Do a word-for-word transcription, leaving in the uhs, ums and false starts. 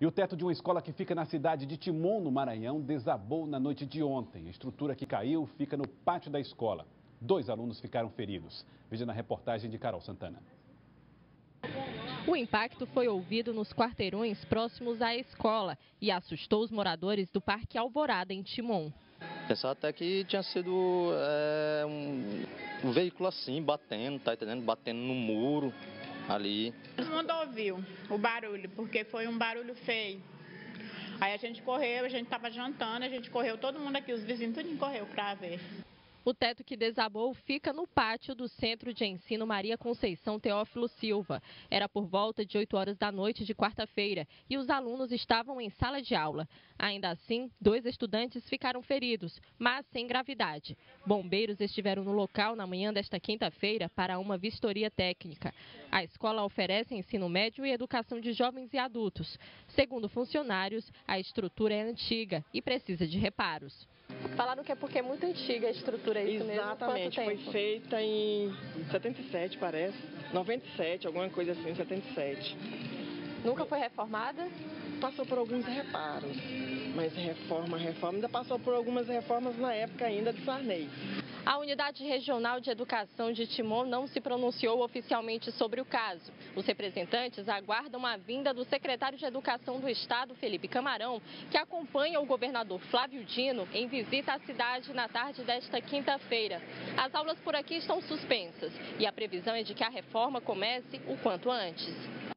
E o teto de uma escola que fica na cidade de Timon, no Maranhão, desabou na noite de ontem. A estrutura que caiu fica no pátio da escola. Dois alunos ficaram feridos. Veja na reportagem de Carol Santana. O impacto foi ouvido nos quarteirões próximos à escola e assustou os moradores do Parque Alvorada, em Timon. Pensava até que tinha sido é, um, um veículo assim, batendo, tá entendendo? Batendo no muro ali. Todo mundo ouviu o barulho, porque foi um barulho feio. Aí a gente correu, a gente estava jantando, a gente correu, todo mundo aqui, os vizinhos, tudo correu para ver. O teto que desabou fica no pátio do Centro de Ensino Maria Conceição Teófilo Silva. Era por volta de oito horas da noite de quarta-feira e os alunos estavam em sala de aula. Ainda assim, dois estudantes ficaram feridos, mas sem gravidade. Bombeiros estiveram no local na manhã desta quinta-feira para uma vistoria técnica. A escola oferece ensino médio e educação de jovens e adultos. Segundo funcionários, a estrutura é antiga e precisa de reparos. Falaram que é porque é muito antiga a estrutura, é isso mesmo? Exatamente, foi feita em setenta e sete, parece, noventa e sete, alguma coisa assim, setenta e sete. Nunca foi reformada? Passou por alguns reparos, mas reforma, reforma, ainda passou por algumas reformas na época ainda de Sarney. A Unidade Regional de Educação de Timon não se pronunciou oficialmente sobre o caso. Os representantes aguardam a vinda do secretário de Educação do Estado, Felipe Camarão, que acompanha o governador Flávio Dino em visita à cidade na tarde desta quinta-feira. As aulas por aqui estão suspensas e a previsão é de que a reforma comece o quanto antes.